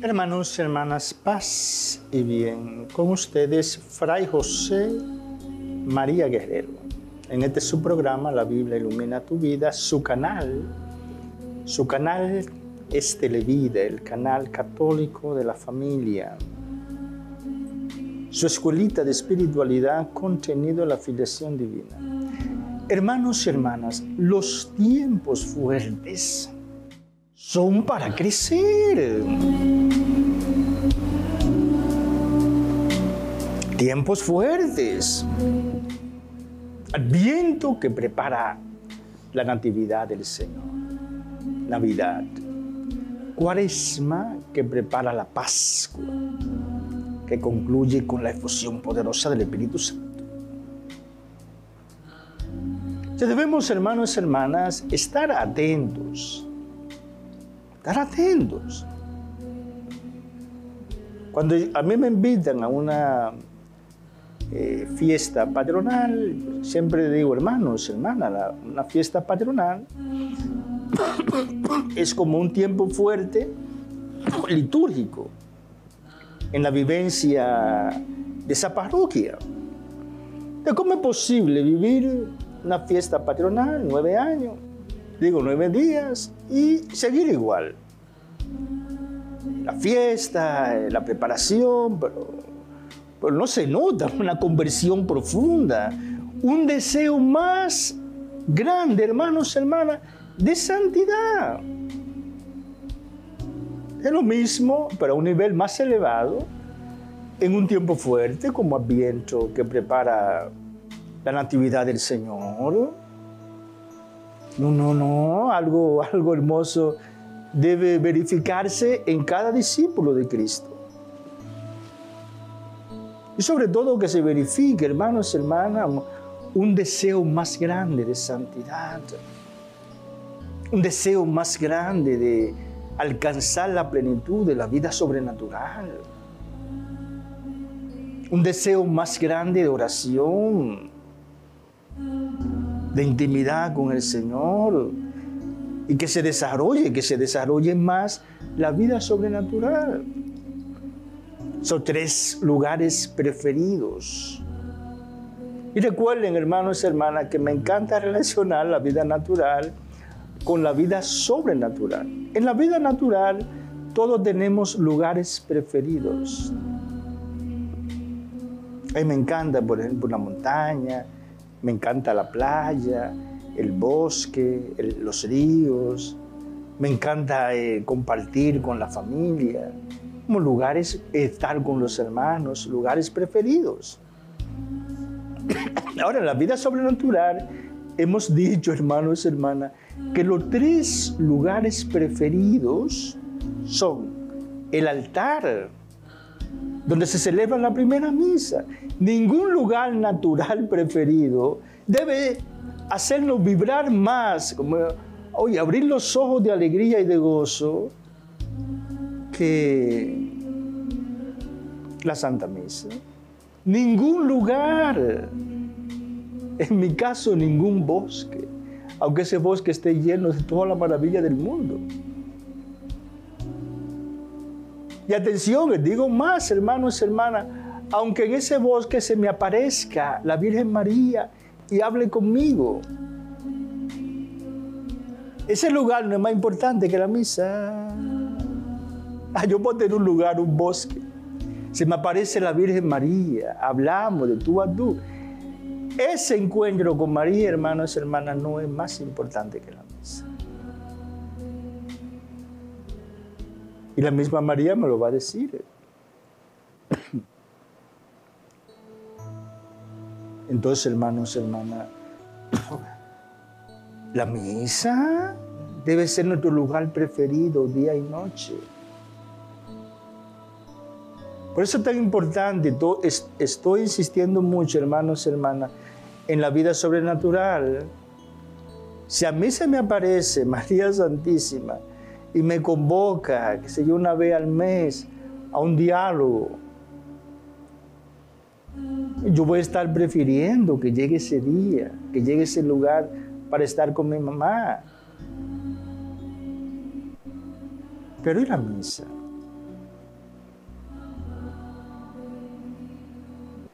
Hermanos y hermanas, paz y bien. Con ustedes, Fray José María Guerrero. En este su programa, La Biblia Ilumina Tu Vida, su canal es Televida, el canal católico de la familia. Su escuelita de espiritualidad, contenido en la filiación divina. Hermanos y hermanas, los tiempos fuertes son para crecer. Tiempos fuertes. Adviento que prepara la natividad del Señor. Navidad. Cuaresma que prepara la Pascua, que concluye con la efusión poderosa del Espíritu Santo. Debemos, hermanos y hermanas, estar atentos. Cuando a mí me invitan a una fiesta patronal, siempre digo, hermanos, hermanas, una fiesta patronal es como un tiempo fuerte, litúrgico, en la vivencia de esa parroquia. ¿Cómo es posible vivir una fiesta patronal, 9 años, 9 días, y seguir igual? La fiesta, la preparación, pero no se nota una conversión profunda, un deseo más grande, hermanos y hermanas, de santidad. Es lo mismo, pero a un nivel más elevado, en un tiempo fuerte como Adviento, que prepara la natividad del Señor. Algo hermoso debe verificarse en cada discípulo de Cristo. Y sobre todo que se verifique, hermanos y hermanas, un deseo más grande de santidad, un deseo más grande de alcanzar la plenitud de la vida sobrenatural, un deseo más grande de oración, de intimidad con el Señor, y que se desarrolle más la vida sobrenatural. Son 3 lugares preferidos. Y recuerden, hermanos y hermanas, que me encanta relacionar la vida natural con la vida sobrenatural. En la vida natural, todos tenemos lugares preferidos. A mí me encanta, por ejemplo, la montaña, me encanta la playa, el bosque, los ríos. Me encanta compartir con la familia, como lugares, estar con los hermanos, lugares preferidos. Ahora, en la vida sobrenatural, hemos dicho, hermanos y hermanas, que los 3 lugares preferidos son el altar, donde se celebra la primera misa. Ningún lugar natural preferido debe hacernos vibrar más, como abrir los ojos de alegría y de gozo, que la Santa Misa. Ningún lugar, en mi caso, ningún bosque, aunque ese bosque esté lleno de toda la maravilla del mundo. Y atención, les digo más, hermanos y hermanas, aunque en ese bosque se me aparezca la Virgen María y hable conmigo, ese lugar no es más importante que la misa. Yo puedo tener un lugar, un bosque, se me aparece la Virgen María, hablamos de tú a tú. Ese encuentro con María, hermanos y hermanas, no es más importante que la misa. Y la misma María me lo va a decir. Entonces, hermanos y hermanas, la misa debe ser nuestro lugar preferido día y noche. Por eso es tan importante, estoy insistiendo mucho, hermanos y hermanas, en la vida sobrenatural. Si a mí se me aparece María Santísima y me convoca, qué sé yo, una vez al mes a un diálogo, yo voy a estar prefiriendo que llegue ese día, que llegue ese lugar para estar con mi mamá. Pero ¿y la misa?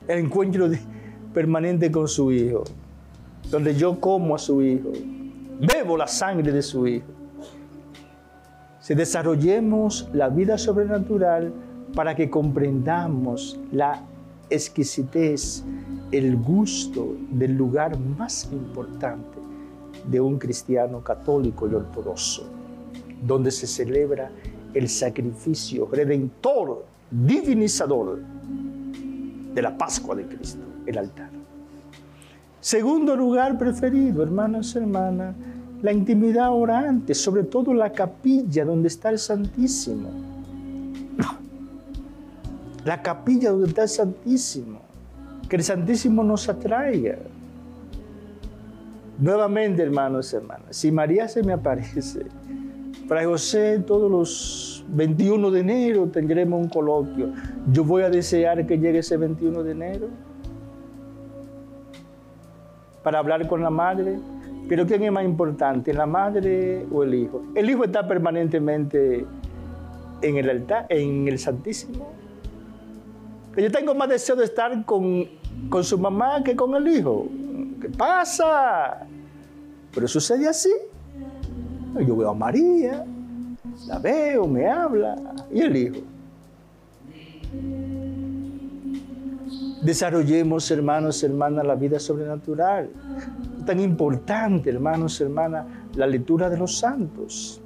el encuentro permanente con su Hijo, donde yo como a su Hijo, bebo la sangre de su Hijo. Si desarrollemos la vida sobrenatural para que comprendamos la exquisitez, el gusto del lugar más importante de un cristiano católico y ortodoxo, donde se celebra el sacrificio redentor, divinizador de la Pascua de Cristo, el altar. Segundo lugar preferido, hermanos y hermanas, la intimidad orante, sobre todo la capilla donde está el Santísimo. La capilla donde está el Santísimo. Que el Santísimo nos atraiga. Nuevamente, hermanos y hermanas, si María se me aparece, Fray José, todos los 21 de enero tendremos un coloquio. Yo voy a desear que llegue ese 21 de enero para hablar con la madre. Pero ¿quién es más importante, la madre o el hijo? El hijo está permanentemente en el altar, en el Santísimo. Yo tengo más deseo de estar con su mamá que con el hijo. ¿Qué pasa? Pero sucede así. Yo veo a María, la veo, me habla, y el hijo. Desarrollemos, hermanos y hermanas, la vida sobrenatural. Tan importante, hermanos y hermanas, la lectura de los santos.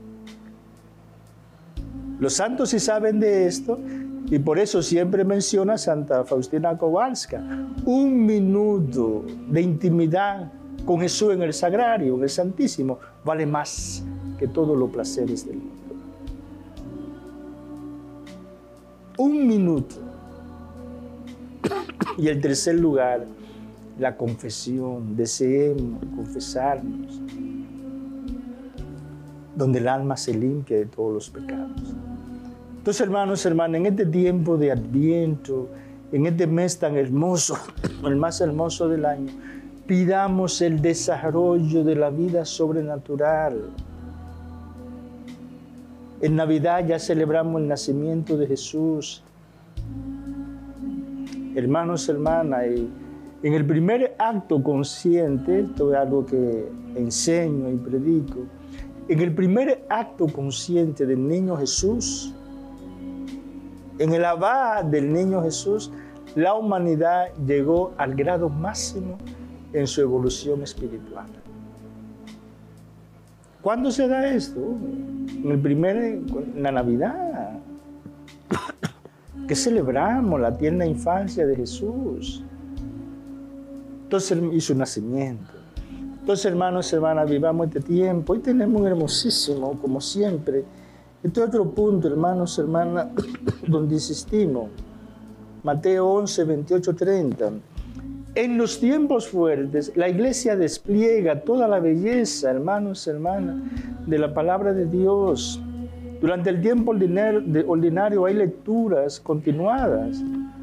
Los santos sí saben de esto, y por eso siempre menciona a Santa Faustina Kowalska. 1 minuto de intimidad con Jesús en el sagrario, en el Santísimo, vale más que todos los placeres del mundo. 1 minuto. Y el tercer lugar, la confesión. Deseemos confesarnos, donde el alma se limpia de todos los pecados. Entonces, hermanos y hermanas, en este tiempo de Adviento, en este mes tan hermoso, el más hermoso del año, pidamos el desarrollo de la vida sobrenatural. En Navidad ya celebramos el nacimiento de Jesús. Hermanos y hermanas, en el primer acto consciente, esto es algo que enseño y predico, en el primer acto consciente del niño Jesús, en el abad del niño Jesús, la humanidad llegó al grado máximo en su evolución espiritual. ¿Cuándo se da esto? En la Navidad, que celebramos la tierna infancia de Jesús. Entonces y su nacimiento. Entonces, hermanos y hermanas, vivamos este tiempo. Hoy tenemos un hermosísimo, como siempre. Este es otro punto, hermanos y hermanas, donde insistimos. Mateo 11, 28, 30. En los tiempos fuertes, la iglesia despliega toda la belleza, hermanos y hermanas, de la palabra de Dios. Durante el tiempo ordinario hay lecturas continuadas.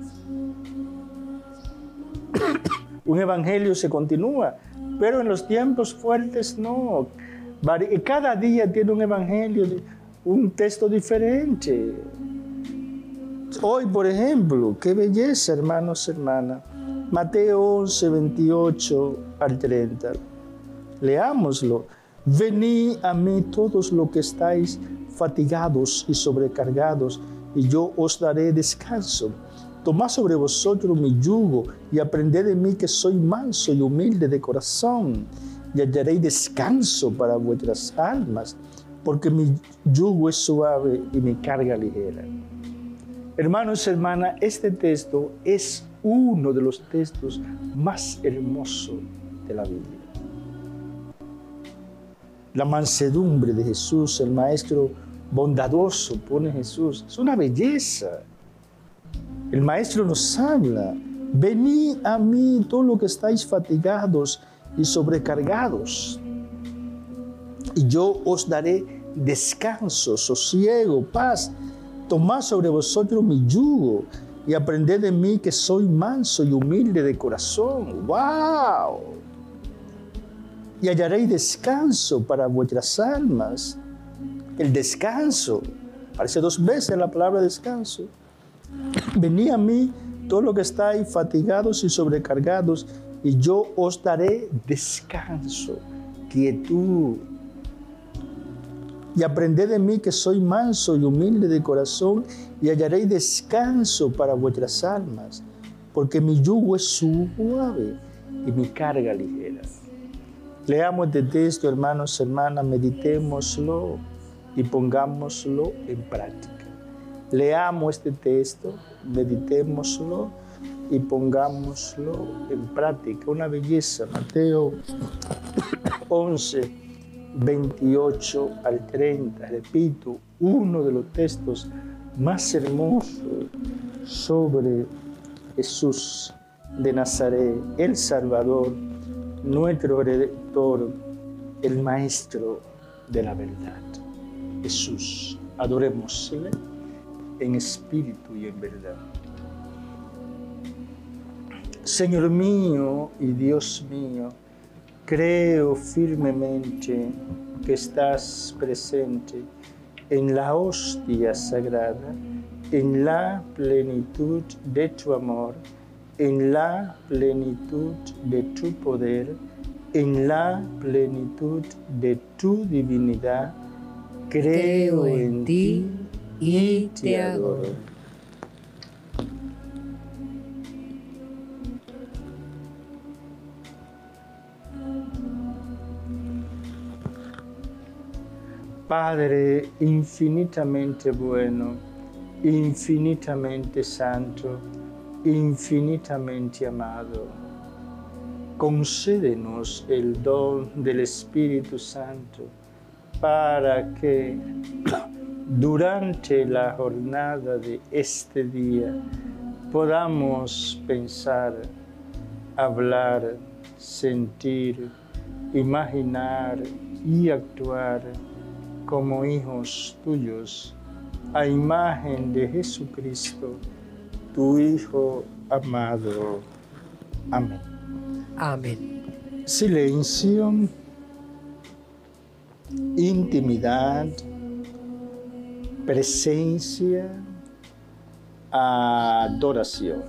Un evangelio se continúa, pero en los tiempos fuertes no. Cada día tiene un evangelio, un texto diferente. Hoy, por ejemplo, qué belleza, hermanos y hermanas. Mateo 11, 28 al 30. Leámoslo. Venid a mí todos los que estáis fatigados y sobrecargados, y yo os daré descanso. Tomad sobre vosotros mi yugo y aprended de mí, que soy manso y humilde de corazón, y hallaréis descanso para vuestras almas, porque mi yugo es suave y mi carga ligera. Hermanos y hermanas, este texto es uno de los textos más hermosos de la Biblia. La mansedumbre de Jesús, el Maestro bondadoso, pone Jesús, es una belleza. El Maestro nos habla: venid a mí todos los que estáis fatigados y sobrecargados, y yo os daré descanso, sosiego, paz. Tomad sobre vosotros mi yugo y aprended de mí, que soy manso y humilde de corazón. ¡Wow! Y hallaréis descanso para vuestras almas. El descanso, aparece 2 veces la palabra descanso. Venid a mí todo lo que estáis fatigados y sobrecargados, y yo os daré descanso, quietud. Y aprended de mí que soy manso y humilde de corazón, y hallaréis descanso para vuestras almas, porque mi yugo es suave y mi carga ligera. Leamos este texto, hermanos, hermanas, meditémoslo y pongámoslo en práctica. Leamos este texto, meditémoslo y pongámoslo en práctica. Una belleza, Mateo 11, 28 al 30. Repito, uno de los textos más hermosos sobre Jesús de Nazaret, el Salvador, nuestro Redentor, el Maestro de la verdad. Jesús, adorémosle en espíritu y en verdad. Señor mío y Dios mío, creo firmemente que estás presente en la hostia sagrada, en la plenitud de tu amor, en la plenitud de tu poder, en la plenitud de tu divinidad. Creo en ti y te adoro. Padre infinitamente bueno, infinitamente santo, infinitamente amado, concédenos el don del Espíritu Santo para que durante la jornada de este día podamos pensar, hablar, sentir, imaginar y actuar como hijos tuyos, a imagen de Jesucristo, tu Hijo amado. Amén. Amén. Silencio, intimidad, presencia, adoración.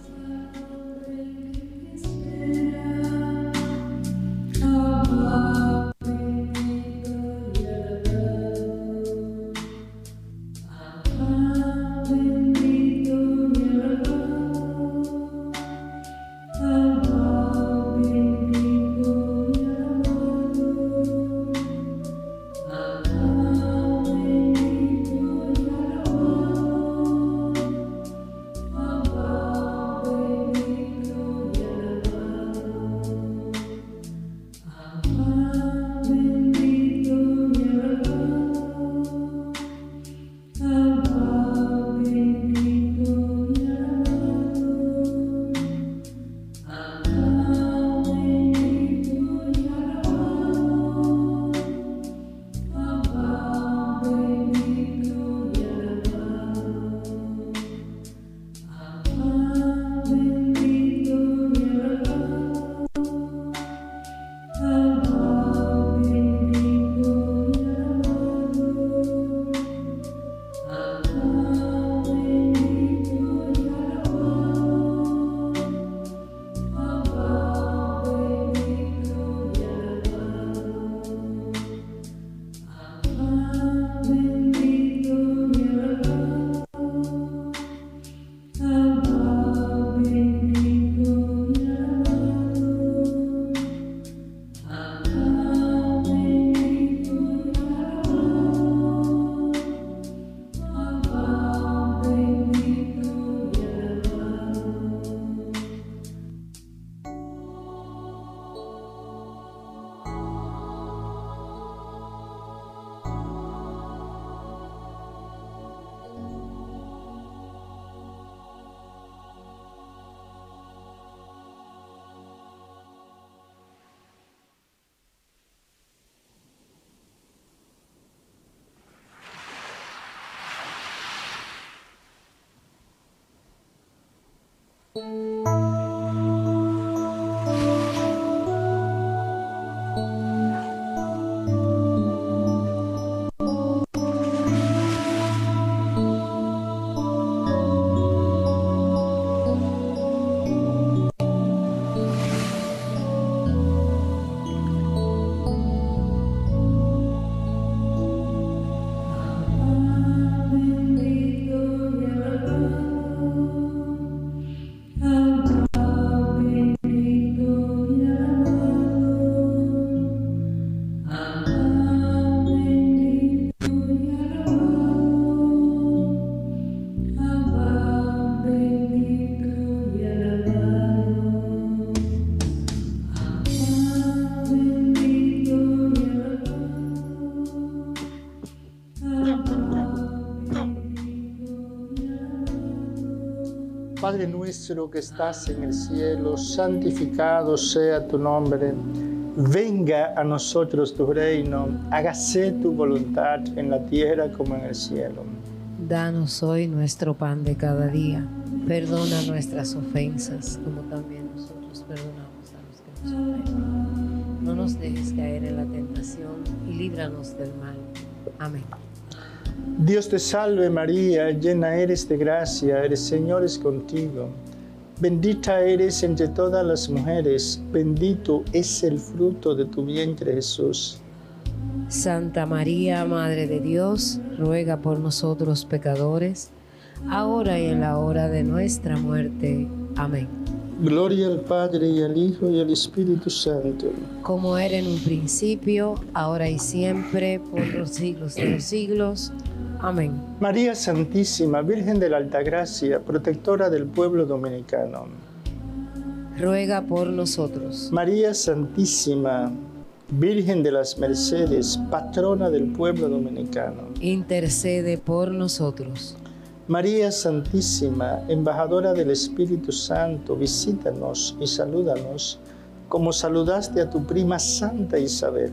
Padre nuestro que estás en el cielo, santificado sea tu nombre. Venga a nosotros tu reino, hágase tu voluntad en la tierra como en el cielo. Danos hoy nuestro pan de cada día. Perdona nuestras ofensas, como también nosotros perdonamos a los que nos ofenden. No nos dejes caer en la tentación y líbranos del mal. Amén. Dios te salve María, llena eres de gracia, el Señor es contigo. Bendita eres entre todas las mujeres, bendito es el fruto de tu vientre Jesús. Santa María, Madre de Dios, ruega por nosotros pecadores, ahora y en la hora de nuestra muerte. Amén. Gloria al Padre y al Hijo y al Espíritu Santo. Como era en un principio, ahora y siempre, por los siglos de los siglos. Amén. María Santísima, Virgen de la Altagracia, protectora del pueblo dominicano. Ruega por nosotros. María Santísima, Virgen de las Mercedes, patrona del pueblo dominicano. Intercede por nosotros. María Santísima, embajadora del Espíritu Santo, visítanos y salúdanos, como saludaste a tu prima Santa Isabel.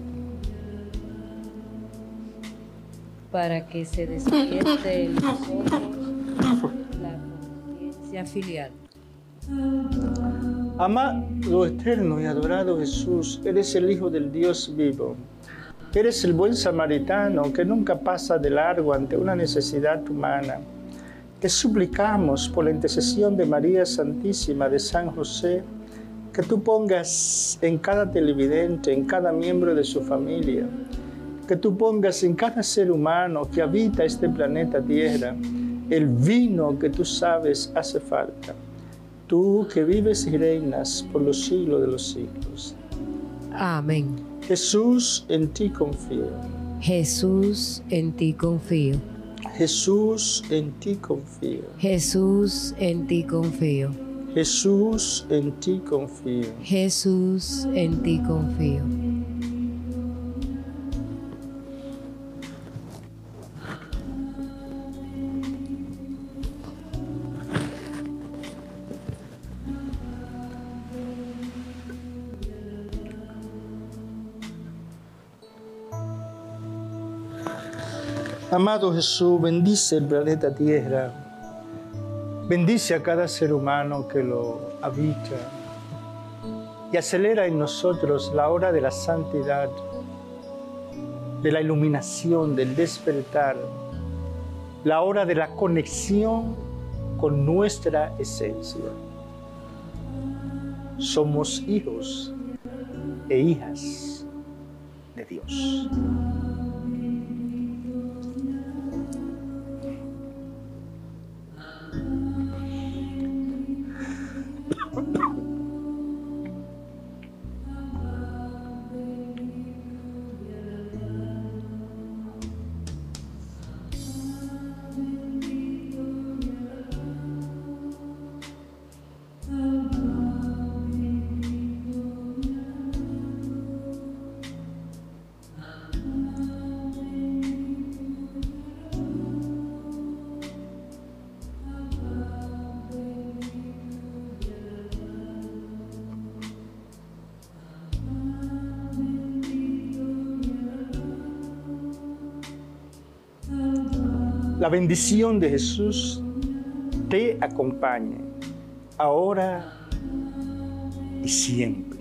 Para que se despierte en nosotros la conciencia filial. Amado eterno y adorado Jesús, eres el Hijo del Dios vivo. Eres el buen samaritano que nunca pasa de largo ante una necesidad humana. Te suplicamos por la intercesión de María Santísima, de San José, que tú pongas en cada televidente, en cada miembro de su familia, que tú pongas en cada ser humano que habita este planeta Tierra el vino que tú sabes hace falta. Tú que vives y reinas por los siglos de los siglos. Amén. Jesús, en ti confío. Jesús, en ti confío. Jesús, en ti confío. Jesús, en ti confío. Jesús, en ti confío. Jesús, en ti confío. Amado Jesús, bendice el planeta Tierra, bendice a cada ser humano que lo habita y acelera en nosotros la hora de la santidad, de la iluminación, del despertar, la hora de la conexión con nuestra esencia. Somos hijos e hijas de Dios. La bendición de Jesús te acompañe, ahora y siempre.